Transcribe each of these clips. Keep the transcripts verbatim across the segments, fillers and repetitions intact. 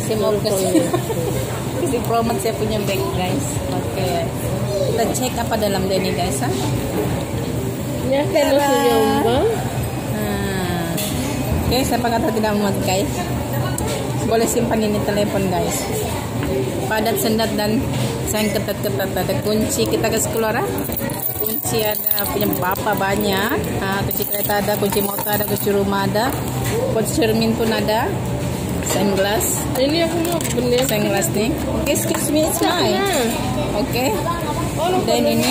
Saya mau kasih kasih promote saya punya bag guys. Oke. Okay. Kita cek apa dalam ini guys. Ha? Ya kan nah. Oke, okay, siapa kata tidak muat guys. Boleh simpan ini telepon guys. Padat sendat dan sayang ketat-ketat. Ada kunci kita kasih keluar. Ha? Kunci ada punya bapak banyak. Ha, kunci kereta ada, kunci motor ada, kunci rumah ada. Kunci cermin pun ada. Sunglass. Ini aku mau beli sunglass nih. Oke, okay, excuse me, it's mine. Oke. Okay. Dan ini.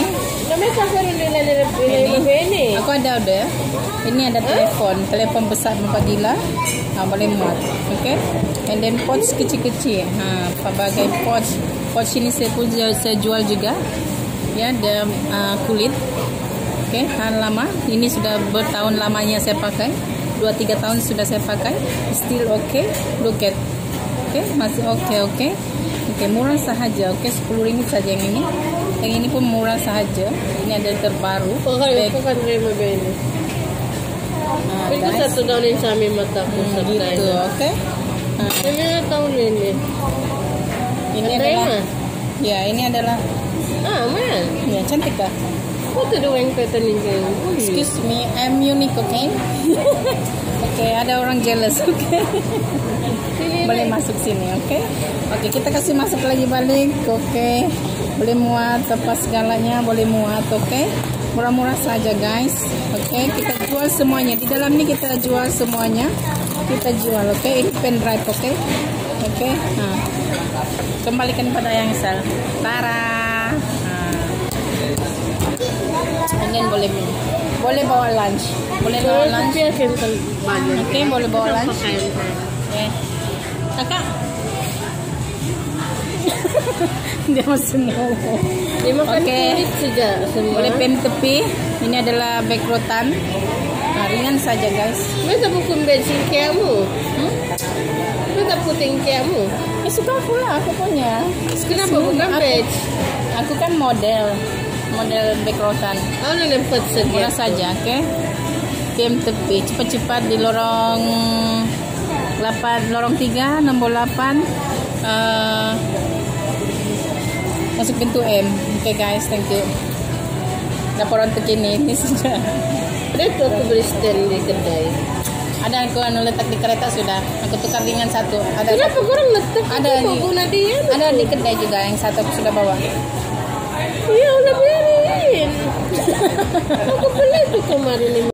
Ini. Aku ada udah. Ini ada telepon, telepon besar Fadila. Nah, boleh muat. Oke. Okay. And then pouch kecil-kecil. Ha, pelbagai pouch. Pouch ini saya pun saya jual juga. Ya, ada uh, kulit. Oke, okay. Tahan lama. Ini sudah bertahun lamanya saya pakai. dua tiga tahun sudah saya pakai, still okay. Look at, oke, okay, masih oke okay, oke, okay. Oke, okay, murah sahaja, oke, okay, sepuluh ringgit saja yang ini, yang ini pun murah sahaja. Ini ada terbaru. Pakai, pakai terima ini. Nah, itu guys. Satu tahun ini kami mataku hmm, gitu, oke. Okay. Nah. Ini tahun ini. Ini adalah, ya ini adalah. Ah, man. Ya cantik kah? What the doing pattern ini? Excuse me, I'm unique, okay? Oke, okay, ada orang jealous, oke? Okay? Boleh masuk sini, oke? Okay? Oke, okay, kita kasih masuk lagi balik, oke? Okay? Boleh muat, apa segalanya boleh muat, oke? Okay? Murah-murah saja, guys. Oke, okay? Kita jual semuanya. Di dalam ini kita jual semuanya. Kita jual, oke? Okay? Ini pen drive, oke? Okay? Oke, okay? Nah, kembalikan pada yang sel. Tara. Kemudian boleh boleh bawa lunch, boleh bawa lunch. Oke, okay, boleh bawa lunch. Okay. Kakak, dia masih mau. Oke, okay. Boleh pen tepi. Ini adalah bag rotan. Nah, ringan saja guys. Masa bukan bensin kamu? Hmm? Masa puting kamu? Eh, suka pula aku punya. Kenapa bukan bag? Aku kan model. Model bag rotan. Oh, lempet saja. Murah saja, oke. Okay? Kem tepi, cepat-cepat di lorong delapan, lorong tiga, nomor delapan. Uh, masuk pintu M. Oke okay, guys, thank you. Laporan terkini ini sudah. Ada tu aku beli stand di kedai. Ada aku anu letak di kereta sudah. Aku tukar dengan satu. Ada. Kenapa kurang letak? Ada di. Dia, ada di kedai juga yang satu aku sudah bawa. Iya, udah biarin. Aku beli tuh kemarin.